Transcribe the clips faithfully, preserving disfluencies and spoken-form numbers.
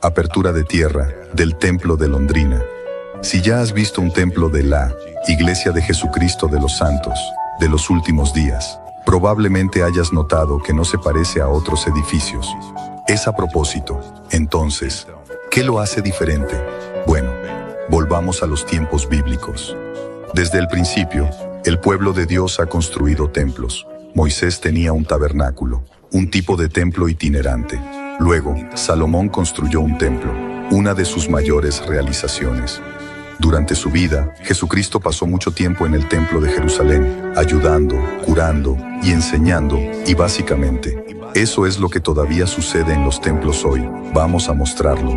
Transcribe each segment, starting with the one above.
Apertura de tierra del Templo de Londrina. Si ya has visto un templo de la Iglesia de Jesucristo de los Santos de los Últimos Días, probablemente hayas notado que no se parece a otros edificios. Es a propósito. Entonces, ¿qué lo hace diferente? Bueno, volvamos a los tiempos bíblicos. Desde el principio, el pueblo de Dios ha construido templos. Moisés tenía un tabernáculo, un tipo de templo itinerante. Luego, Salomón construyó un templo, una de sus mayores realizaciones. Durante su vida, Jesucristo pasó mucho tiempo en el templo de Jerusalén, ayudando, curando y enseñando, y básicamente, eso es lo que todavía sucede en los templos hoy. Vamos a mostrarlo.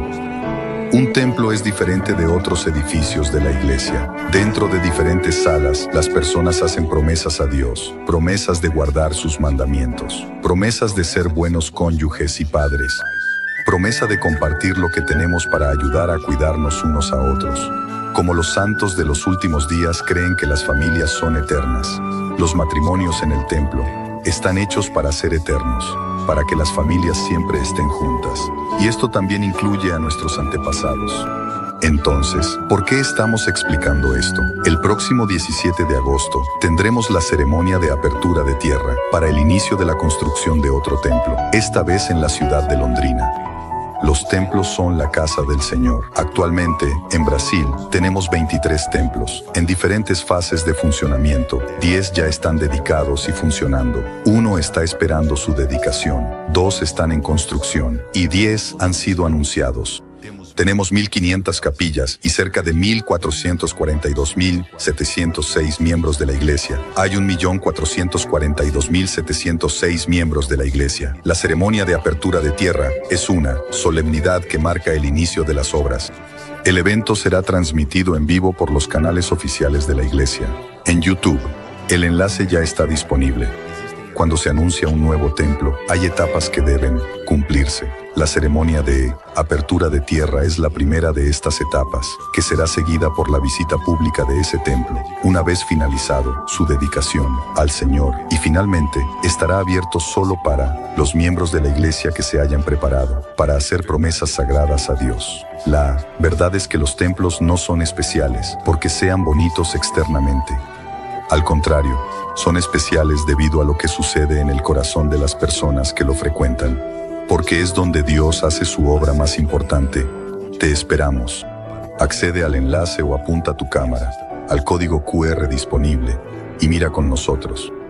Un templo es diferente de otros edificios de la iglesia. Dentro de diferentes salas, las personas hacen promesas a Dios, promesas de guardar sus mandamientos, promesas de ser buenos cónyuges y padres, promesa de compartir lo que tenemos para ayudar a cuidarnos unos a otros. Como los santos de los últimos días creen que las familias son eternas, los matrimonios en el templo están hechos para ser eternos, para que las familias siempre estén juntas. Y esto también incluye a nuestros antepasados. Entonces, ¿por qué estamos explicando esto? El próximo diecisiete de agosto tendremos la ceremonia de apertura de tierra para el inicio de la construcción de otro templo, esta vez en la ciudad de Londrina. Los templos son la casa del Señor. Actualmente, en Brasil, tenemos veintitrés templos, en diferentes fases de funcionamiento. diez ya están dedicados y funcionando. Uno está esperando su dedicación. Dos están en construcción. Y diez han sido anunciados. Tenemos mil quinientas capillas y cerca de mil cuatrocientos cuarenta y dos mil setecientos seis miembros de la iglesia. Hay un millón cuatrocientos cuarenta y dos mil setecientos seis miembros de la iglesia. La ceremonia de apertura de tierra es una solemnidad que marca el inicio de las obras. El evento será transmitido en vivo por los canales oficiales de la iglesia. En YouTube, el enlace ya está disponible. Cuando se anuncia un nuevo templo, hay etapas que deben cumplirse. La ceremonia de apertura de tierra es la primera de estas etapas, que será seguida por la visita pública de ese templo, una vez finalizado su dedicación al Señor, y finalmente estará abierto solo para los miembros de la iglesia que se hayan preparado para hacer promesas sagradas a Dios. La verdad es que los templos no son especiales porque sean bonitos externamente. Al contrario, son especiales debido a lo que sucede en el corazón de las personas que lo frecuentan, porque es donde Dios hace su obra más importante. Te esperamos. Accede al enlace o apunta tu cámara al código Q R disponible y mira con nosotros.